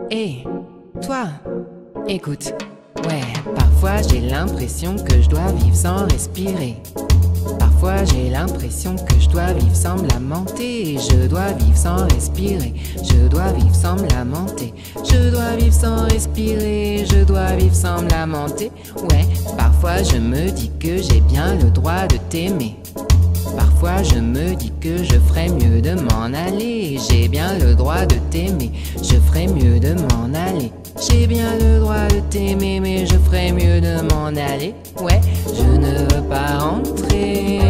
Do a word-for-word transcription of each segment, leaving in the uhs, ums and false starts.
Hé, toi, écoute. Ouais, parfois j'ai l'impression que je dois vivre sans respirer. Parfois j'ai l'impression que je dois vivre sans me lamenter. Je dois vivre sans respirer. Je dois vivre sans me lamenter. Je dois vivre sans respirer. Je dois vivre sans me lamenter. Ouais, parfois je me dis que j'ai bien le droit de t'aimer. Parfois je me dis que je ferais mieux de m'en aller. J'ai bien le droit de t'aimer. Je ferais mieux de m'en aller. J'ai bien le droit de t'aimer, mais je ferais mieux de m'en aller. Ouais, je ne veux pas rentrer.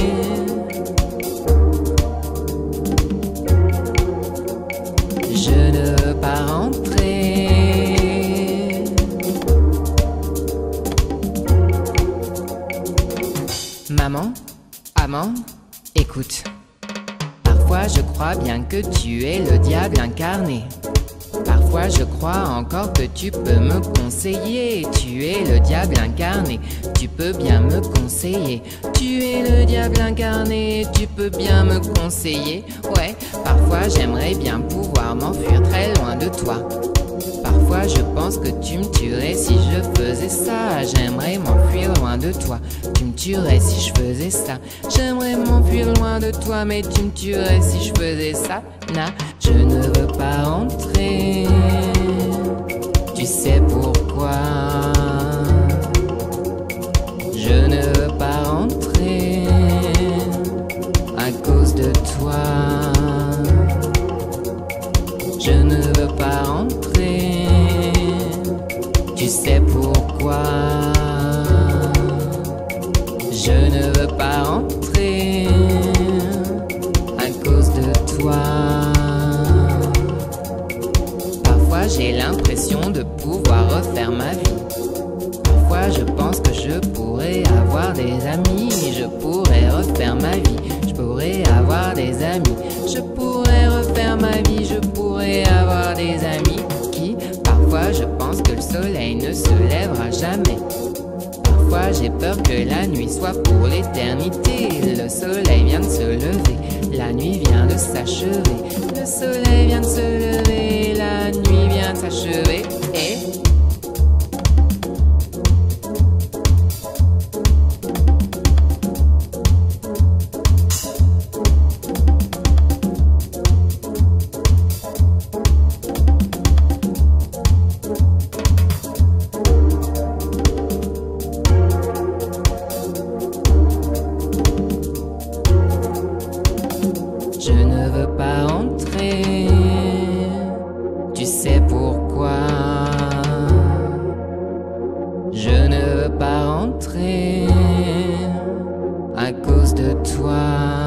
Je ne veux pas rentrer. Maman, amant, écoute. Parfois je crois bien que tu es le diable incarné. Parfois je crois encore que tu peux me conseiller. Tu es le diable incarné, tu peux bien me conseiller. Tu es le diable incarné, tu peux bien me conseiller. Ouais, parfois j'aimerais bien pouvoir m'enfuir très loin de toi. Parfois je pense que tu me tuerais si je faisais ça. J'aimerais m'enfuir loin de toi. Tu me tuerais si je faisais ça. J'aimerais m'enfuir loin de toi, mais tu me tuerais si je faisais ça. Nah, je ne veux pas rentrer. Tu sais pourquoi? Je ne veux pas rentrer à cause de toi. Je ne veux pas rentrer. Tu sais pourquoi? Je ne veux pas rentrer à cause de toi. Parfois j'ai l'impression de pouvoir refaire ma vie. Parfois je pense que je pourrais avoir des amis. Je pourrais refaire ma vie. Je pourrais avoir des amis. Je pourrais refaire ma vie. Je pourrais avoir des amis qui, parfois je pense que le soleil ne se lèvera jamais. Parfois j'ai peur que la nuit soit pour l'éternité. Le soleil vient de se lever, la nuit vient de s'achever. Le soleil vient de se lever, la nuit vient de s'achever. Et je ne veux pas rentrer. Tu sais pourquoi? Je ne veux pas rentrer à cause de toi.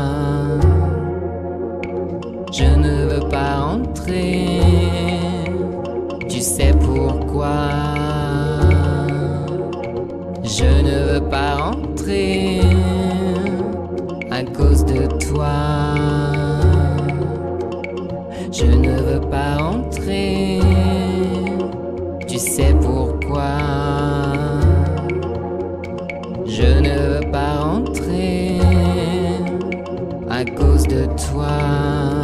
Je ne veux pas rentrer. Tu sais pourquoi? Je ne veux pas rentrer à cause de toi. Je ne veux pas rentrer. Tu sais pourquoi? Je ne veux pas rentrer à cause de toi.